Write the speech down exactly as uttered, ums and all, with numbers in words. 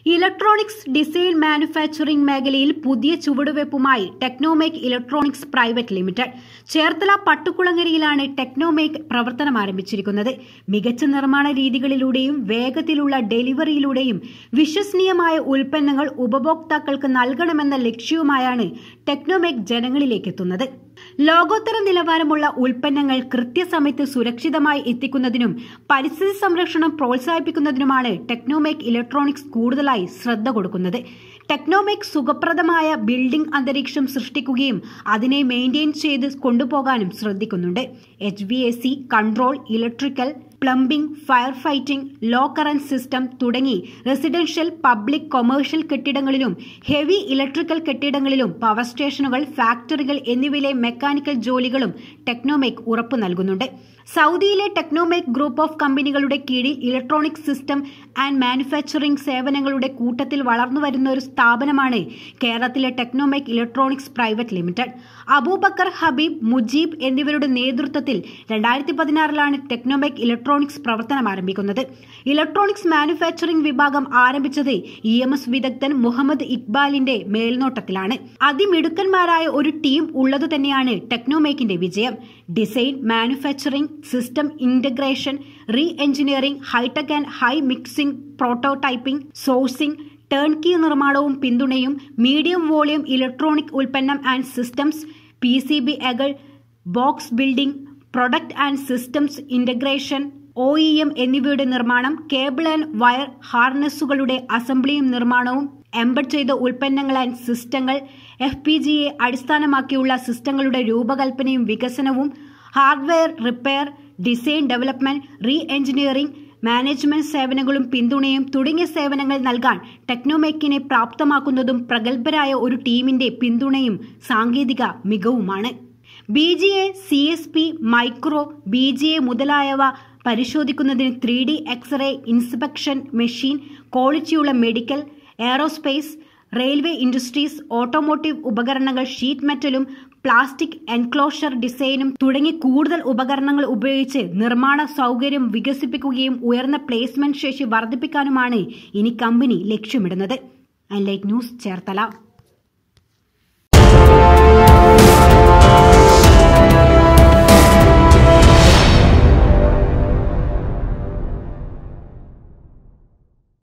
Electronics design manufacturing മേഖലയിൽ പുതിയ ചുവടുവയ്പുമായി Technomake electronics private limited. Cherthala പട്ടുകുളങ്ങരയിലാണ് ടെക്നോമേക്ക് പ്രവർത്തനം ആരംഭിച്ചിരിക്കുന്നത്. മികച്ച നിർമ്മാണ രീതികളിലൂടെയും വേഗത്തിലുള്ള ഡെലിവറിയിലൂടെയും വിശ്വസനീയമായ ഉൽപ്പന്നങ്ങൾ ഉപഭോക്താക്കൾക്ക് നൽകണമെന്ന ലക്ഷ്യവുമായാണ് ടെക്നോമേക്ക് ജനങ്ങളിലേക്ക് എത്തുന്നത്. ലോകോത്തര നിലവാരമുള്ള ഉൽപ്പന്നങ്ങൾ കൃത്യസമയത്ത് സുരക്ഷിതമായി എത്തിക്കുന്നതിനും പരിസ്ഥിതി സംരക്ഷണം പ്രോത്സാഹിപ്പിക്കുന്നതിനുമാണ് ടെക്നോമേക്ക് ഇലക്ട്രോണിക്സ് കൂടുതലായി ശ്രദ്ധ കൊടുക്കുന്നത്. ടെക്നോമേക്ക് സുഖപ്രദമായ ബിൽഡിംഗ് അന്തരീക്ഷം സൃഷ്ടിക്കുകയും അതിനെ മെയിൻറ്റെയിൻ ചെയ്ത് കൊണ്ടുപോകാനും ശ്രദ്ധിക്കുന്നുണ്ട്. H V A C, control, electrical, plumbing, fire fighting, low current system തുടങ്ങി റെസിഡൻഷ്യൽ, പബ്ലിക്, കൊമേഴ്ഷ്യൽ കെട്ടിടങ്ങളിലും ഹെവി ഇലക്ട്രിക്കൽ കെട്ടിടങ്ങളിലും പവർ സ്റ്റേഷനുകൾ, ഫാക്ടറികൾ എന്നിവയിലെ മെക്കാനിക്കൽ ജോലികളും ടെക്നോമേക്ക് ഉറപ്പു നൽകുന്നുണ്ട്. സൗദിയിലെ ടെക്നോമേക്ക് ഗ്രൂപ്പ് ഓഫ് കമ്പനികളുടെ കീഴിൽ ഇലക്ട്രോണിക് സിസ്റ്റം ആൻഡ് മാനുഫാക്ചറിംഗ് സേവനങ്ങളുടെ കൂട്ടത്തിൽ വളർന്നുവരുന്ന ഒരു സ്ഥാപനമാണ് കേരളത്തിലെ Technomake electronics private limited. Abubakar, Habib, Mujeeb എന്നിവരുടെ നേതൃത്വത്തിൽ രണ്ടായിരത്തി പതിനാറിലാണ് ടെക്നോമേക്ക് ഇലക്ട്രോണിക്സ് പ്രവർത്തനം ആരംഭിക്കുന്നത്. ഇലക്ട്രോണിക്സ് മാനുഫാക്ചറിംഗ് വിഭാഗം ആരംഭിച്ചത് ഇ എം എസ് വിദഗ്ധൻ മുഹമ്മദ് ഇക്ബാലിന്റെ മേൽനോട്ടത്തിലാണ്. അതിമിടുക്കന്മാരായ ഒരു ടീം ഉള്ളതു തന്നെയാണ് ടെക്നോമേക്കിന്റെ വിജയം. Design, manufacturing, system integration, re engineering, hitech and high mixing, prototyping, sourcing, turnkey നിർമ്മാണവും പിന്തുണയും, മീഡിയം വോളിയം ഇലക്ട്രോണിക് ഉൽപ്പന്നം and systems, P C B എകൾ, box building, product and systems integration, O E M എന്നിവയുടെ നിർമ്മാണം, കേബിൾ ആൻഡ് വയർ ഹാർനസുകളുടെ അസംബ്ലിയും നിർമ്മാണവും, embed ചെയ്ത ഉൽപ്പന്നങ്ങൾ ആൻഡ് സിസ്റ്റങ്ങൾ, എഫ് പി ജി എ അടിസ്ഥാനമാക്കിയുള്ള സിസ്റ്റങ്ങളുടെ രൂപകൽപ്പനയും വികസനവും, hardware repair, design development, re engineering, management സേവനങ്ങളും പിന്തുണയും തുടങ്ങിയ സേവനങ്ങൾ നൽകാൻ ടെക്നോമേക്കിനെ പ്രാപ്തമാക്കുന്നതും പ്രഗത്ഭരായ ഒരു ടീമിന്റെ പിന്തുണയും സാങ്കേതിക മികവുമാണ്. B G A, C S P, micro, B G A മുതലായവ പരിശോധിക്കുന്നതിന് three D x-ray inspection machine, ക്വാളിറ്റിയുള്ള medical, aerospace, railway industries, automotive ഉപകരണങ്ങൾ, ഷീറ്റ് മെറ്റലും പ്ലാസ്റ്റിക് എൻക്ലോഷർ ഡിസൈനും തുടങ്ങി കൂടുതൽ ഉപകരണങ്ങൾ ഉപയോഗിച്ച് നിർമ്മാണ സൗകര്യം വികസിപ്പിക്കുകയും ഉയർന്ന പ്ലേസ്മെന്റ് ശേഷി വർദ്ധിപ്പിക്കാനുമാണ് ഇനി കമ്പനി ലക്ഷ്യമിടുന്നത്. Enlight news, Cherthala.